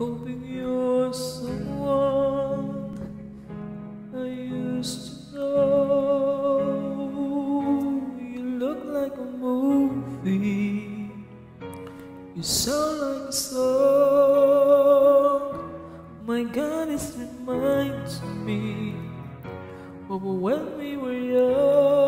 hoping you're someone I used to know. You look like a movie, you sound like a song. My God, it reminds me of when we were young.